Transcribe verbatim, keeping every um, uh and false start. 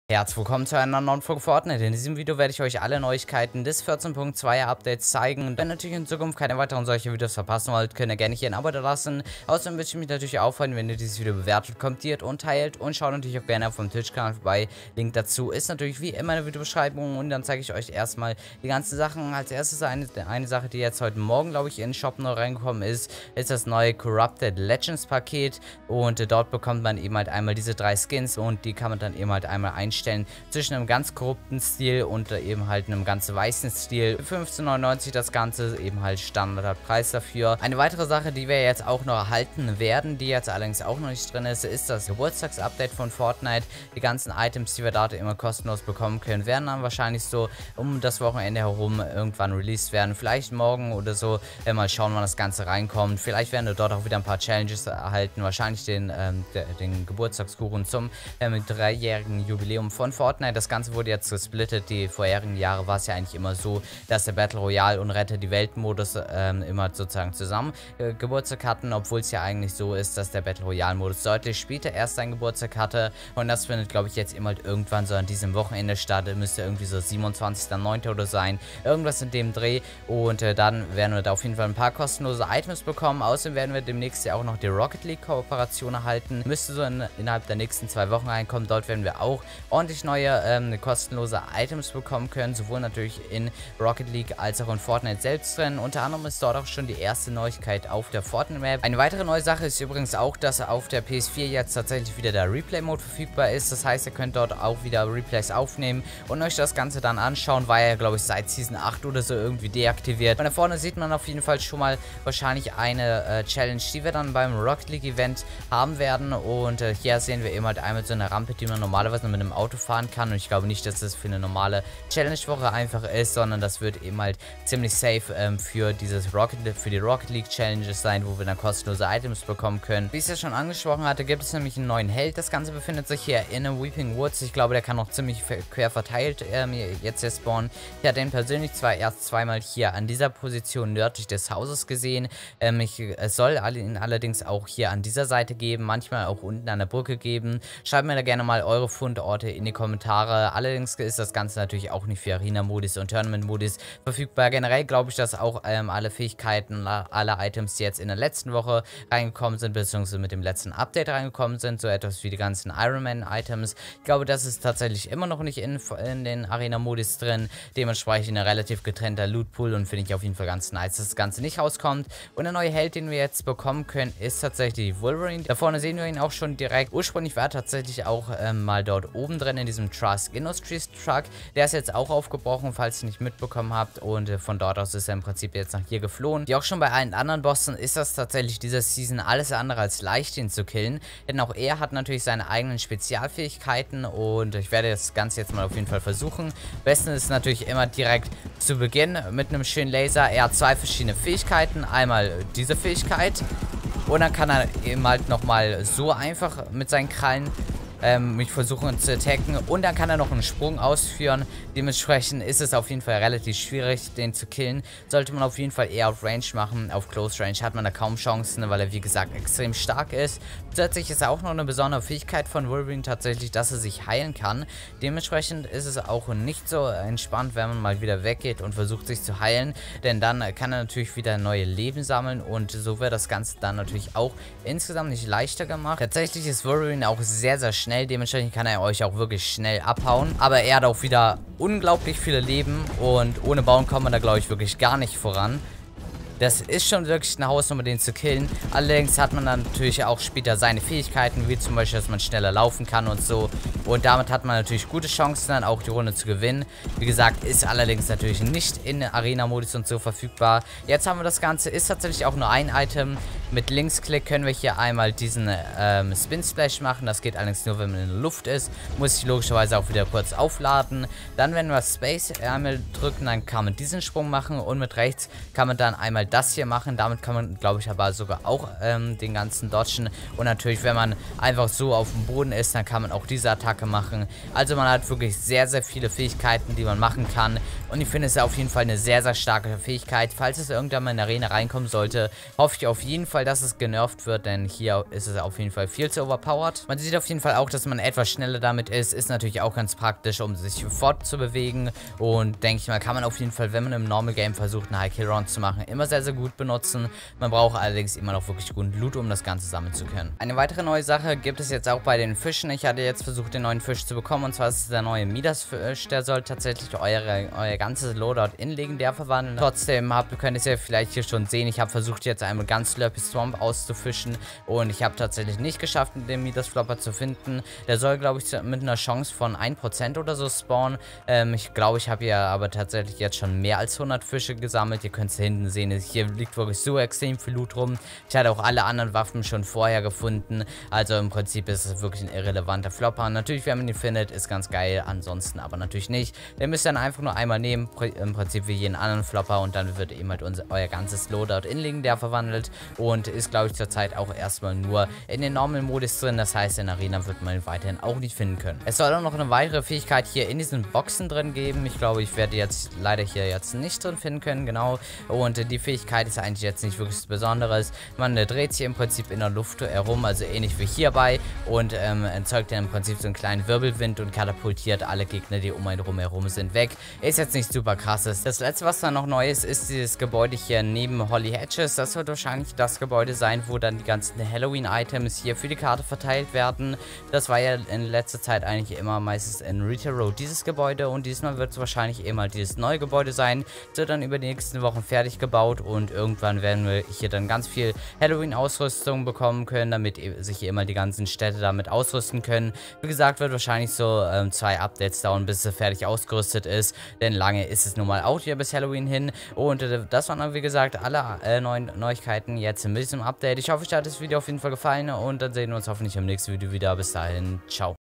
Herzlich willkommen zu einer neuen Folge Fortnite. In diesem Video werde ich euch alle Neuigkeiten des vierzehn Punkt zwei Updates zeigen. Und wenn ihr natürlich in Zukunft keine weiteren solche Videos verpassen wollt, könnt ihr gerne hier ein Abo da lassen. Außerdem würde ich mich natürlich auch freuen, wenn ihr dieses Video bewertet, kommentiert und teilt. Und schaut natürlich auch gerne auf dem Twitch-Kanal vorbei. Link dazu ist natürlich wie immer in der Videobeschreibung. Und dann zeige ich euch erstmal die ganzen Sachen. Als erstes eine, eine Sache, die jetzt heute Morgen, glaube ich, in den Shop noch reingekommen ist, ist das neue Corrupted Legends Paket. Und äh, dort bekommt man eben halt einmal diese drei Skins und die kann man dann eben halt einmal einstellen. Zwischen einem ganz korrupten Stil und äh, eben halt einem ganz weißen Stil. fünfzehn neunundneunzig das Ganze, eben halt Standardpreis dafür. Eine weitere Sache, die wir jetzt auch noch erhalten werden, die jetzt allerdings auch noch nicht drin ist, ist das Geburtstagsupdate von Fortnite. Die ganzen Items, die wir dort immer kostenlos bekommen können, werden dann wahrscheinlich so um das Wochenende herum irgendwann released werden. Vielleicht morgen oder so. Äh, mal schauen, wann das Ganze reinkommt. Vielleicht werden wir dort auch wieder ein paar Challenges erhalten. Wahrscheinlich den, ähm, den Geburtstagskuchen zum ähm, dreijährigen Jubiläum von Fortnite. Das Ganze wurde jetzt gesplittet. Die vorherigen Jahre war es ja eigentlich immer so, dass der Battle Royale und Rette die Welt Modus ähm, immer sozusagen zusammen äh, Geburtstag hatten, obwohl es ja eigentlich so ist, dass der Battle Royale Modus deutlich später erst seinen Geburtstag hatte. Und das findet, glaube ich, jetzt immer halt irgendwann so an diesem Wochenende statt. Müsste irgendwie so siebenundzwanzigster neunter oder sein. Irgendwas in dem Dreh. Und äh, dann werden wir da auf jeden Fall ein paar kostenlose Items bekommen. Außerdem werden wir demnächst ja auch noch die Rocket League Kooperation erhalten. Müsste so in, innerhalb der nächsten zwei Wochen reinkommen. Dort werden wir auch ordentlich neue ähm, kostenlose Items bekommen können, sowohl natürlich in Rocket League als auch in Fortnite selbst drin. Unter anderem ist dort auch schon die erste Neuigkeit auf der Fortnite Map. Eine weitere neue Sache ist übrigens auch, dass auf der P S vier jetzt tatsächlich wieder der Replay-Mode verfügbar ist. Das heißt, ihr könnt dort auch wieder Replays aufnehmen und euch das Ganze dann anschauen, war ja, glaube ich, seit Season acht oder so irgendwie deaktiviert. Und da vorne sieht man auf jeden Fall schon mal wahrscheinlich eine äh, Challenge, die wir dann beim Rocket League Event haben werden. Und äh, hier sehen wir eben halt einmal so eine Rampe, die man normalerweise mit einem Auto fahren kann. Und ich glaube nicht, dass das für eine normale Challenge-Woche einfach ist, sondern das wird eben halt ziemlich safe ähm, für dieses Rocket, für die Rocket League Challenges sein, wo wir dann kostenlose Items bekommen können. Wie ich es ja schon angesprochen hatte, gibt es nämlich einen neuen Held. Das Ganze befindet sich hier in einem Weeping Woods. Ich glaube, der kann noch ziemlich quer verteilt ähm, jetzt hier spawnen. Ich hatte ihn persönlich zwar erst zweimal hier an dieser Position nördlich des Hauses gesehen. Ähm, ich, es soll ihn allerdings auch hier an dieser Seite geben, manchmal auch unten an der Brücke geben. Schreibt mir da gerne mal eure Fundorte in die Kommentare. Allerdings ist das Ganze natürlich auch nicht für Arena-Modus und Tournament-Modus verfügbar. Generell glaube ich, dass auch ähm, alle Fähigkeiten, alle Items, die jetzt in der letzten Woche reingekommen sind, beziehungsweise mit dem letzten Update reingekommen sind, so etwas wie die ganzen Iron Man-Items. Ich glaube, das ist tatsächlich immer noch nicht in, in den Arena-Modus drin. Dementsprechend ein relativ getrennter Loot-Pool und finde ich auf jeden Fall ganz nice, dass das Ganze nicht rauskommt. Und der neue Held, den wir jetzt bekommen können, ist tatsächlich Wolverine. Da vorne sehen wir ihn auch schon direkt. Ursprünglich war er tatsächlich auch ähm, mal dort oben drin in diesem Trask Industries Truck. Der ist jetzt auch aufgebrochen, falls ihr nicht mitbekommen habt. Und äh, von dort aus ist er im Prinzip jetzt nach hier geflohen. Wie auch schon bei allen anderen Bossen ist das tatsächlich dieser Season alles andere als leicht, ihn zu killen. Denn auch er hat natürlich seine eigenen Spezialfähigkeiten. Und ich werde das Ganze jetzt mal auf jeden Fall versuchen. Am besten ist natürlich immer direkt zu Beginn mit einem schönen Laser. Er hat zwei verschiedene Fähigkeiten. Einmal diese Fähigkeit. Und dann kann er eben halt nochmal so einfach mit seinen Krallen Ähm, mich versuchen zu attacken und dann kann er noch einen Sprung ausführen. Dementsprechend ist es auf jeden Fall relativ schwierig, den zu killen. Sollte man auf jeden Fall eher auf Range machen. Auf Close Range hat man da kaum Chancen, weil er wie gesagt extrem stark ist. Zusätzlich ist er auch noch eine besondere Fähigkeit von Wolverine tatsächlich, dass er sich heilen kann. Dementsprechend ist es auch nicht so entspannt, wenn man mal wieder weggeht und versucht sich zu heilen. Denn dann kann er natürlich wieder neue Leben sammeln und so wird das Ganze dann natürlich auch insgesamt nicht leichter gemacht. Tatsächlich ist Wolverine auch sehr, sehr schnell. Dementsprechend kann er euch auch wirklich schnell abhauen. Aber er hat auch wieder unglaublich viele Leben. Und ohne Bauen kommt man da, glaube ich, wirklich gar nicht voran. Das ist schon wirklich eine Hausnummer, den zu killen. Allerdings hat man dann natürlich auch später seine Fähigkeiten, wie zum Beispiel, dass man schneller laufen kann und so. Und damit hat man natürlich gute Chancen, dann auch die Runde zu gewinnen. Wie gesagt, ist allerdings natürlich nicht in Arena-Modus und so verfügbar. Jetzt haben wir das Ganze, ist tatsächlich auch nur ein Item. Mit Linksklick können wir hier einmal diesen ähm, Spin Splash machen. Das geht allerdings nur, wenn man in der Luft ist. Muss ich logischerweise auch wieder kurz aufladen. Dann, wenn wir Space einmal drücken, dann kann man diesen Sprung machen. Und mit rechts kann man dann einmal das hier machen. Damit kann man, glaube ich, aber sogar auch ähm, den ganzen dodgen. Und natürlich, wenn man einfach so auf dem Boden ist, dann kann man auch diese Attacke Attacke machen. Also man hat wirklich sehr, sehr viele Fähigkeiten, die man machen kann. Und ich finde es auf jeden Fall eine sehr, sehr starke Fähigkeit. Falls es irgendwann mal in der Arena reinkommen sollte, hoffe ich auf jeden Fall, dass es genervt wird, denn hier ist es auf jeden Fall viel zu overpowered. Man sieht auf jeden Fall auch, dass man etwas schneller damit ist. Ist natürlich auch ganz praktisch, um sich fortzubewegen. Und denke ich mal, kann man auf jeden Fall, wenn man im Normal Game versucht, eine High Kill Round zu machen, immer sehr, sehr gut benutzen. Man braucht allerdings immer noch wirklich guten Loot, um das Ganze sammeln zu können. Eine weitere neue Sache gibt es jetzt auch bei den Fischen. Ich hatte jetzt versucht, den neuen Fisch zu bekommen, und zwar ist es der neue Midas-Fisch. Der soll tatsächlich eure, euer ganzes Loadout in legendär verwandeln. Trotzdem habt, könnt ihr es ja vielleicht hier schon sehen, ich habe versucht, jetzt einmal ganz Slurpy Swamp auszufischen, und ich habe tatsächlich nicht geschafft, den Midas-Flopper zu finden. Der soll, glaube ich, mit einer Chance von ein Prozent oder so spawnen. Ähm, ich glaube, ich habe ja aber tatsächlich jetzt schon mehr als hundert Fische gesammelt. Ihr könnt es hinten sehen, hier liegt wirklich so extrem viel Loot rum. Ich hatte auch alle anderen Waffen schon vorher gefunden. Also im Prinzip ist es wirklich ein irrelevanter Flopper. Natürlich, wenn man ihn findet, ist ganz geil. Ansonsten aber natürlich nicht. Den müsst ihr dann einfach nur einmal nehmen. Im Prinzip wie jeden anderen Flopper. Und dann wird eben halt unser, euer ganzes Loadout in legendär verwandelt. Und ist, glaube ich, zurzeit auch erstmal nur in den Normal-Modus drin. Das heißt, in der Arena wird man ihn weiterhin auch nicht finden können. Es soll auch noch eine weitere Fähigkeit hier in diesen Boxen drin geben. Ich glaube, ich werde jetzt leider hier jetzt nicht drin finden können. Genau. Und äh, die Fähigkeit ist eigentlich jetzt nicht wirklich was Besonderes. Man äh, dreht sich im Prinzip in der Luft herum, also ähnlich wie hierbei, und ähm, erzeugt dann im Prinzip so einen kleinen Wirbelwind und katapultiert alle Gegner, die um einen herum sind, weg. Ist jetzt nicht super krasses. Das letzte, was da noch neu ist, ist dieses Gebäude hier neben Holly Hedges. Das wird wahrscheinlich das Gebäude sein, wo dann die ganzen Halloween-Items hier für die Karte verteilt werden. Das war ja in letzter Zeit eigentlich immer meistens in Retail Road dieses Gebäude, und diesmal wird es wahrscheinlich immer dieses neue Gebäude sein. Es wird dann über die nächsten Wochen fertig gebaut, und irgendwann werden wir hier dann ganz viel Halloween-Ausrüstung bekommen können, damit sich hier immer die ganzen Städte damit ausrüsten können. Wie gesagt, wird wahrscheinlich so ähm, zwei Updates dauern, bis es fertig ausgerüstet ist, denn lange ist es nun mal auch hier bis Halloween hin. Und äh, das waren dann, wie gesagt, alle äh, neuen Neuigkeiten jetzt in diesem Update. Ich hoffe, euch hat das Video auf jeden Fall gefallen, und dann sehen wir uns hoffentlich im nächsten Video wieder. Bis dahin, ciao.